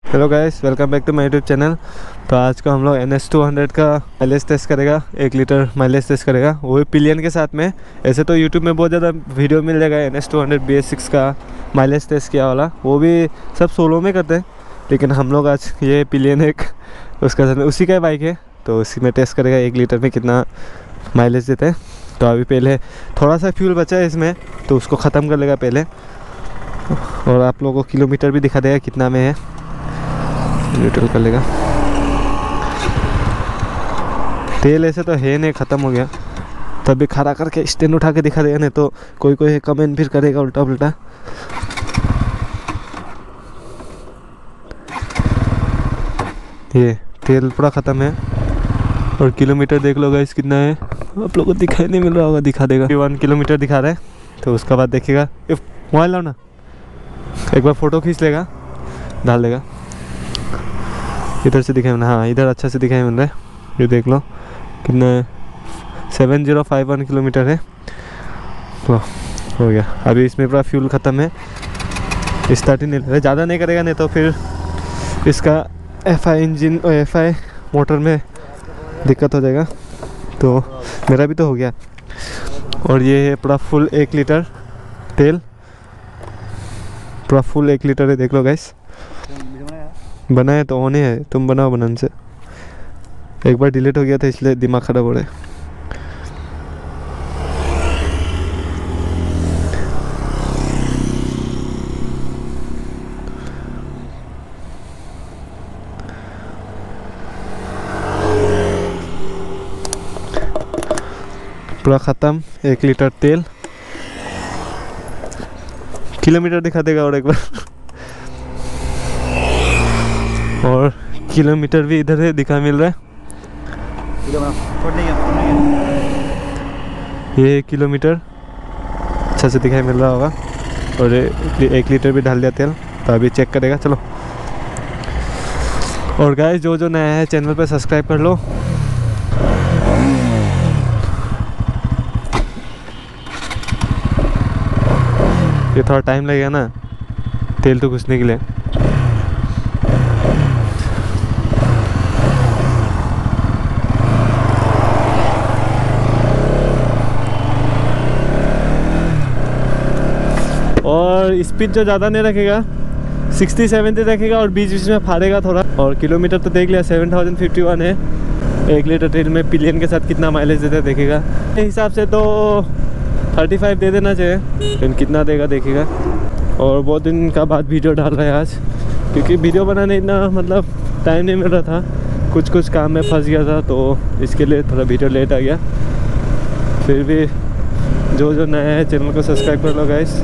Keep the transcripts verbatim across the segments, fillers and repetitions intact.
Hello guys, welcome back to my YouTube channel. तो आज का हम लोग एन एस टू हंड्रेड का माइलेज टेस्ट करेगा, एक लीटर माइलेज टेस्ट करेगा, वो भी पिलियन के साथ में। ऐसे तो यूट्यूब में बहुत ज़्यादा वीडियो मिल जाएगा N S two hundred B S six का माइलेज टेस्ट किया वाला, वो भी सब सोलो में करते हैं, लेकिन हम लोग आज ये पिलियन एक उसका साथ में उसी का बाइक है, तो उसी में टेस्ट करेगा एक लीटर में कितना माइलेज देते हैं। तो अभी पहले थोड़ा सा फ्यूल बचा है इसमें, तो उसको ख़त्म कर लेगा पहले, और आप लोगों को किलोमीटर भी दिखा देगा कितना में है, न्यूट्रल कर लेगा। तेल ऐसे तो है नहीं, ख़त्म हो गया, तभी खड़ा करके स्टैंड उठा के दिखा देगा, नहीं तो कोई कोई कमेंट फिर करेगा उल्टा उल्टा। ये तेल पूरा ख़त्म है, और किलोमीटर देख लो गाइस कितना है, आप लोगों को दिखाई नहीं मिल रहा होगा, दिखा देगा वन किलोमीटर दिखा रहा है। तो उसका बाद देखिएगा, मोबाइल लाओ ना, एक बार फ़ोटो खींच लेगा, डाल देगा। इधर से दिखाई मिल रहा है, हाँ इधर अच्छा से दिखाई मिल रहा है, ये देख लो कितना है, seven zero five one kilometre है। तो हो गया, अभी इसमें पूरा फ्यूल ख़त्म है, स्टार्ट ही नहीं ले रहा, ज़्यादा नहीं करेगा, नहीं तो फिर इसका एफ आई इंजन और एफ आई मोटर में दिक्कत हो जाएगा। तो मेरा भी तो हो गया। और ये है पूरा फुल एक लीटर तेल, पूरा फुल एक लीटर है, देख लो गाइस। बनाया तो ऑन ही है, तुम बनाओ बनन से, एक बार डिलीट हो गया था इसलिए दिमाग खराब हो रहा है। पूरा ख़त्म, एक लीटर तेल, किलोमीटर दिखा देगा और एक बार और किलोमीटर भी इधर है, दिखा मिल रहा है, ये किलोमीटर अच्छा से दिखाई मिल रहा होगा। और एक लीटर भी डाल दिया तेल, तो अभी चेक करेगा। चलो, और गाइस जो जो नया है चैनल पे सब्सक्राइब कर लो। ये थोड़ा टाइम लगेगा ना तेल तो घुसने के लिए। और स्पीड जो ज़्यादा नहीं रखेगा, सिक्सटी सेवेंटी रखेगा, और बीच बीच में फाड़ेगा थोड़ा। और किलोमीटर तो देख लिया, सेवन थाउजेंड फिफ्टी वन है। एक लीटर तेल में पिलियन के साथ कितना माइलेज देता है देखेगा। मेरे हिसाब से तो थर्टी फाइव दे देना चाहिए, लेकिन कितना देगा देखेगा। और बहुत दिन का बाद वीडियो डाल रहा है आज, क्योंकि वीडियो बनाने इतना मतलब टाइम नहीं मिल रहा था, कुछ कुछ काम में फंस गया था, तो इसके लिए थोड़ा वीडियो लेट आ गया। फिर भी जो जो नया है चैनल को सब्सक्राइब कर लो गाइस।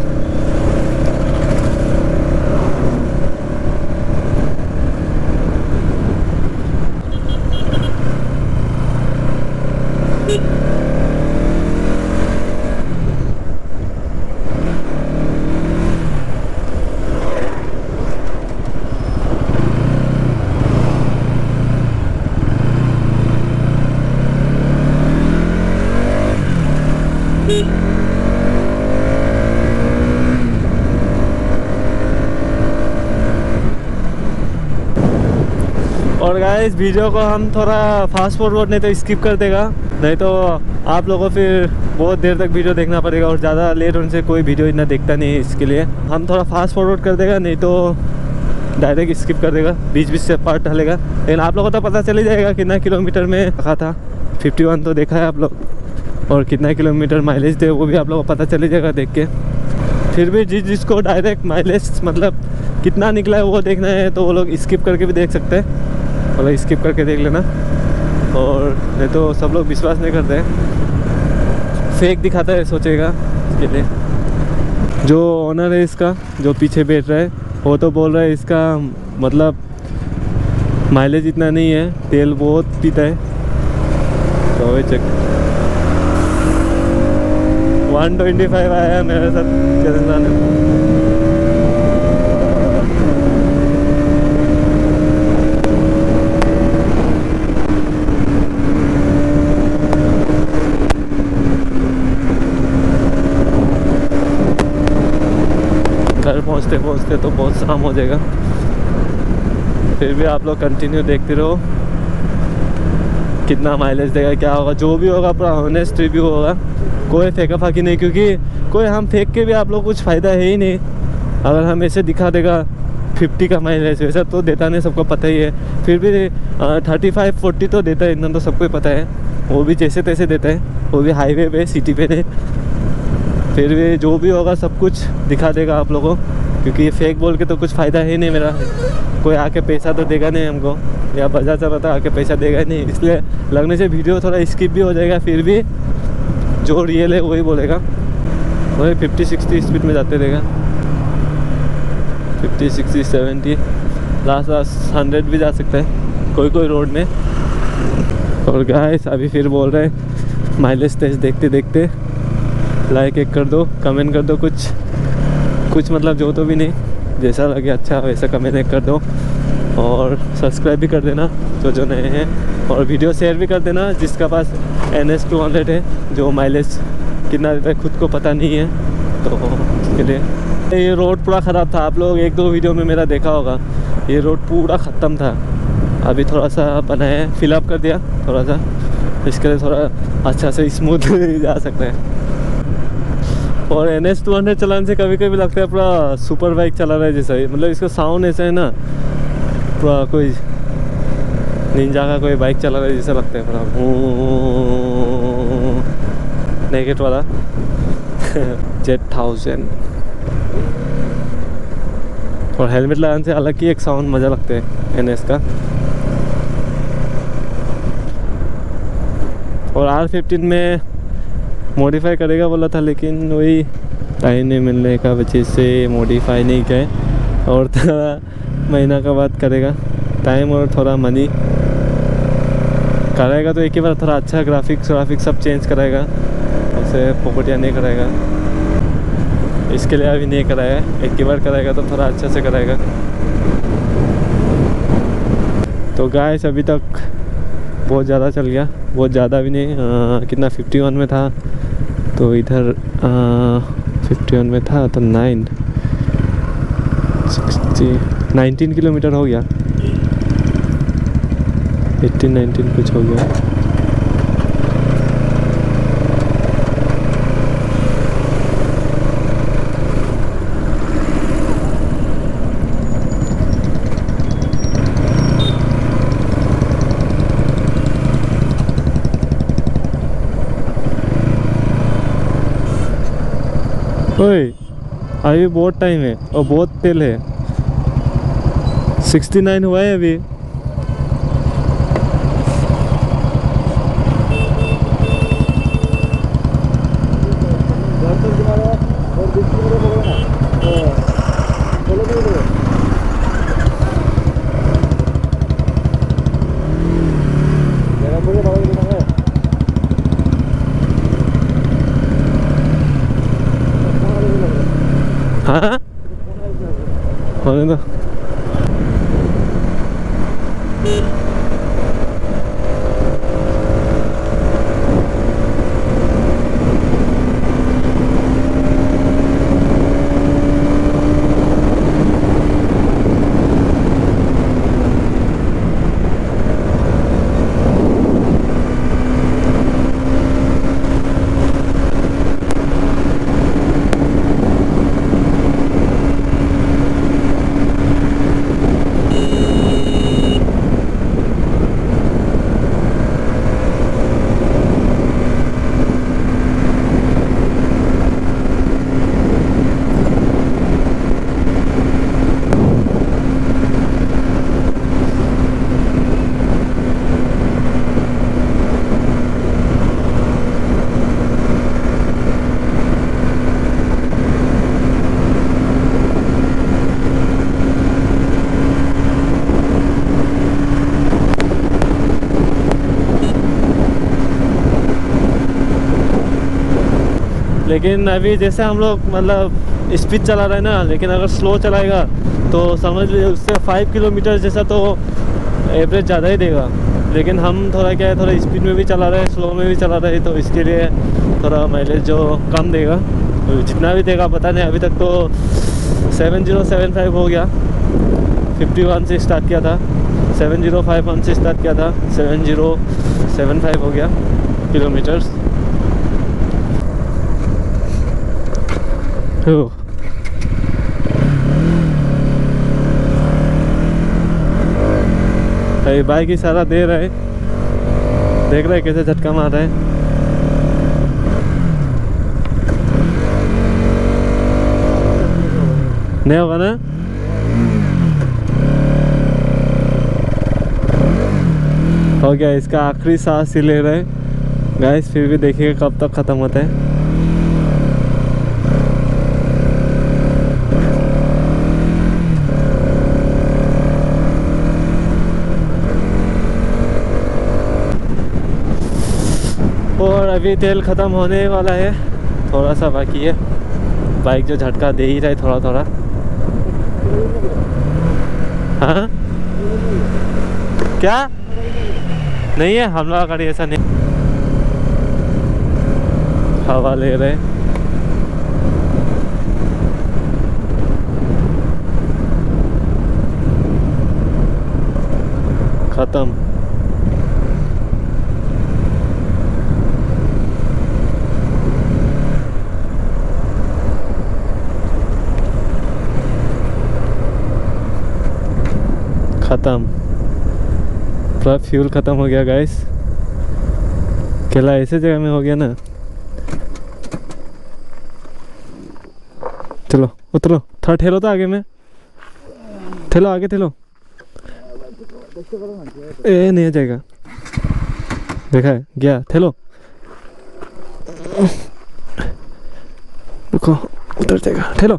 और गाइस वीडियो को हम थोड़ा फास्ट फॉरवर्ड नहीं तो स्किप कर देगा, नहीं तो आप लोगों को फिर बहुत देर तक वीडियो देखना पड़ेगा, और ज़्यादा लेट होने से कोई वीडियो इतना देखता नहीं है। इसके लिए हम थोड़ा फास्ट फॉरवर्ड कर देगा, नहीं तो डायरेक्ट स्किप कर देगा, बीच बीच से पार्ट डालेगा। लेकिन आप लोगों को तो पता चल ही जाएगा कितना किलोमीटर में रखा था, फिफ्टी वन तो देखा है आप लोग, और कितना किलोमीटर माइलेज दे वो भी आप लोगों को पता चल ही जाएगा देख के। फिर भी जिस जिसको डायरेक्ट माइलेज मतलब कितना निकला है वो देखना है, तो वो लोग स्किप करके भी देख सकते हैं, मतलब स्किप करके देख लेना। और नहीं तो सब लोग विश्वास नहीं करते हैं, फेक दिखाता है सोचेगा। इसके लिए जो ओनर है इसका, जो पीछे बैठ रहा है, वो तो बोल रहा है इसका मतलब माइलेज इतना नहीं है, तेल बहुत पीता है। तो वही चेक वन ट्वेंटी फाइव आया है मेरे साथ चलने में। घर पहुंचते पहुंचते तो बहुत शाम हो जाएगा। फिर भी आप लोग कंटिन्यू देखते रहो कितना माइलेज देगा, क्या होगा, जो भी होगा पूरा ऑनेस्ट रिव्यू होगा, कोई फेंका फाकी नहीं, क्योंकि कोई हम फेंक के भी आप लोग कुछ फ़ायदा है ही नहीं। अगर हम ऐसे दिखा देगा फिफ्टी का माइलेज, वैसा तो देता नहीं, सबको पता ही है। फिर भी थर्टी फाइव फोर्टी तो देता है, इतना तो सबको ही पता है। वो भी जैसे तैसे देता है, वो भी हाईवे पे सिटी पे नहीं। फिर भी जो भी होगा सब कुछ दिखा देगा आप लोगों को, क्योंकि ये फेक बोल के तो कुछ फ़ायदा है नहीं मेरा। कोई आके पैसा तो देगा नहीं हमको, या बाजार चल रहा था आके पैसा देगा नहीं, इसलिए लगने से वीडियो थोड़ा स्किप भी हो जाएगा। फिर भी जो रियल है वही बोलेगा। वही फिफ्टी सिक्सटी स्पीड में जाते रहेगा, fifty sixty seventy, last last hundred भी जा सकता है कोई कोई रोड में। और गाइस अभी फिर बोल रहे हैं माइलेज टेस्ट देखते देखते लाइक एक कर दो, कमेंट कर दो, कुछ कुछ मतलब जो तो भी नहीं, जैसा लगे अच्छा वैसा कमेंट एक कर दो। और सब्सक्राइब भी कर देना जो जो नए हैं, और वीडियो शेयर भी कर देना जिसका पास एन एस टू हंड्रेड है, जो माइलेज कितना देता है खुद को पता नहीं है, तो उसके लिए। ये रोड पूरा ख़राब था, आप लोग एक दो वीडियो में मेरा देखा होगा, ये रोड पूरा ख़त्म था। अभी थोड़ा सा बनाया है, फिलअप कर दिया थोड़ा सा, इसके लिए थोड़ा अच्छा से स्मूथ जा सकता है। और एन एस टू हंड्रेड चलाने से कभी कभी लगता है पूरा सुपर बाइक चला रहा है जैसा ही, मतलब इसका साउंड ऐसा है ना, पूरा कोई निंजा का कोई बाइक चला रहा है जैसा लगता है पूरा नेकेट वाला जेट थाउजेंड। और हेलमेट लगाने से अलग ही एक साउंड मज़ा लगता है एन एस का। और आर फिफ्टीन में मॉडिफाई करेगा बोला था, लेकिन वही टाइम नहीं मिलने का वजह से मॉडिफाई नहीं किया, और थोड़ा महीना का बाद करेगा, टाइम और थोड़ा मनी करेगा तो एक ही बार थोड़ा अच्छा ग्राफिक्स ग्राफिक्स सब चेंज कराएगा, उसे पोपटिया नहीं कराएगा। इसके लिए अभी नहीं कराया, एक ही बार कराएगा तो थोड़ा अच्छा से कराएगा। तो गाइस अभी तक बहुत ज़्यादा चल गया, बहुत ज़्यादा भी नहीं, आ, कितना फिफ्टी वन में था, तो इधर फिफ्टी वन में था तो नाइन सिक्सटी नाइनटीन किलोमीटर हो गया, एट्टीन नाइनटीन कुछ हो गया। ओए अभी बहुत टाइम है और बहुत तेल है, सिक्सटी नाइन हुआ है अभी। हाँ होने दो। लेकिन अभी जैसे हम लोग मतलब स्पीड चला रहे हैं ना, लेकिन अगर स्लो चलाएगा तो समझ लीजिए उससे फाइव किलोमीटर जैसा तो एवरेज ज़्यादा ही देगा। लेकिन हम थोड़ा क्या है, थोड़ा स्पीड में भी चला रहे हैं, स्लो में भी चला रहे हैं, तो इसके लिए थोड़ा माइलेज जो कम देगा, जितना भी देगा पता नहीं। अभी तक तो सेवन ज़ीरो सेवन फाइव हो गया, फिफ्टी वन से स्टार्ट किया था, सेवन ज़ीरो फाइव वन से स्टार्ट किया था, सेवन ज़ीरो सेवन फाइव हो गया किलोमीटर्स। भाई बाइक इशारा दे रहे, देख रहे कैसे झटका मार रहे हैं। नहीं होगा ना? हो गया, इसका आखिरी सांस ही ले रहे हैं गाइस, फिर भी देखिएगा कब तक ख़त्म होता है। और अभी तेल ख़त्म होने वाला है, थोड़ा सा बाकी है। बाइक जो झटका दे ही रहा है थोड़ा थोड़ा। हाँ क्या नहीं है, हम लोग गाड़ी ऐसा नहीं, हवा ले रहे। खत्म। खत्म, पूरा फ्यूल ख़त्म हो गया गाइस। केला ऐसे जगह में हो गया ना। चलो उतरो, थोड़ा ठेलो तो आगे में, ठेलो आगे ठेलो। ए नहीं आ जाएगा, देखा है गया, ठेलो। रुको उतर जाएगा, ठेलो।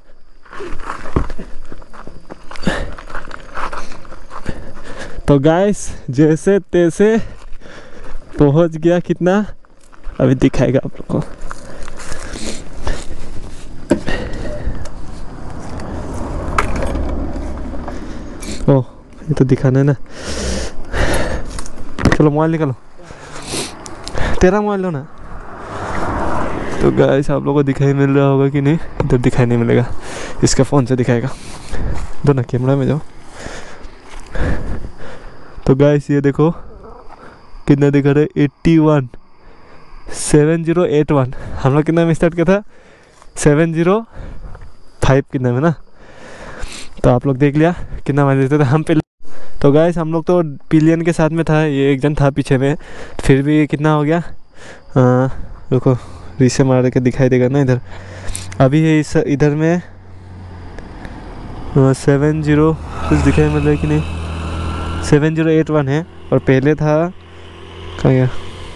तो गाइस जैसे तैसे पहुंच गया, कितना अभी दिखाएगा आप लोग को। ओह ये तो दिखाना है ना। चलो मोबाइल निकालो, तेरा मोबाइल लो ना। तो गाइस आप लोगों को दिखाई मिल रहा होगा कि नहीं? इधर दिखाई नहीं मिलेगा, इसका फ़ोन से दिखाएगा। दो ना कैमरा में जाओ। तो गाइस ये देखो कितना दिखा रहा है, eighty one, seven zero eight one. हम लोग कितना में स्टार्ट किया था, सेवन ज़ीरो फाइव कितना में ना। तो आप लोग देख लिया कितना माइलेज देते थे हम पहले। तो गाइस हम लोग तो पिलियन के साथ में था, ये एक जन था पीछे में, फिर भी कितना हो गया। आ, रुको रीसे मार के दिखाई देगा ना इधर। अभी है इस इधर में सेवन ज़ीरो कुछ दिखाई मिल रहा है कि नहीं, सेवन ज़ीरो एट वन है। और पहले था कहाँ गया,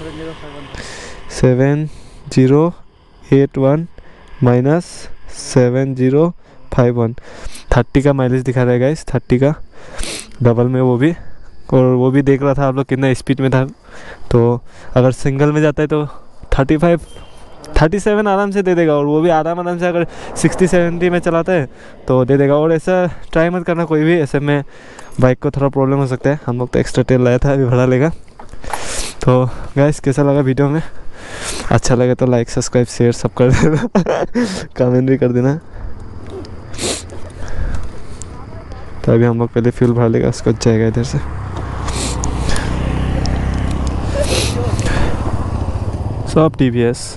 seven zero eight one minus seven zero five one, thirty का माइलेज दिखा रहा है गाइस, थर्टी का डबल में वो भी। और वो भी देख रहा था आप लोग कितना स्पीड में था। तो अगर सिंगल में जाता है तो थर्टी फाइव थर्टी सेवन आराम से दे देगा, और वो भी आराम आराम से अगर सिक्सटी सेवेंटी में चलाता है तो दे देगा। और ऐसा ट्राई मत करना कोई भी, ऐसे में बाइक को थोड़ा प्रॉब्लम हो सकता है। हम लोग तो एक्स्ट्रा तेल लाया था, अभी भरा लेगा। तो गाइस कैसा लगा वीडियो में? अच्छा लगे तो लाइक सब्सक्राइब शेयर सब कर देना कमेंट भी कर देना। तो अभी हम लोग पहले फ्यूल भरा लेगा, उसको जाएगा इधर से। सब टी वी एस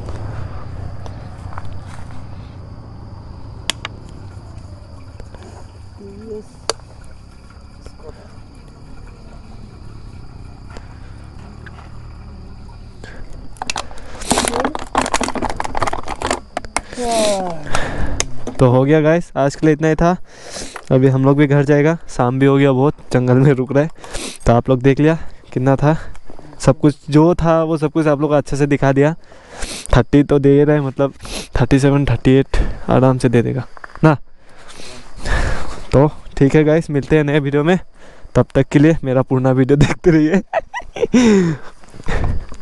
तो हो गया गाइस, आज के लिए इतना ही था। अभी हम लोग भी घर जाएगा, शाम भी हो गया बहुत, जंगल में रुक रहे। तो आप लोग देख लिया कितना था, सब कुछ जो था वो सब कुछ आप लोग को अच्छे से दिखा दिया। थर्टी तो दे रहे, मतलब थर्टी सेवन थर्टी एट आराम से दे देगा ना। तो ठीक है गाइस, मिलते हैं नए वीडियो में। तब तक के लिए मेरा पूर्ण वीडियो देखते रहिए।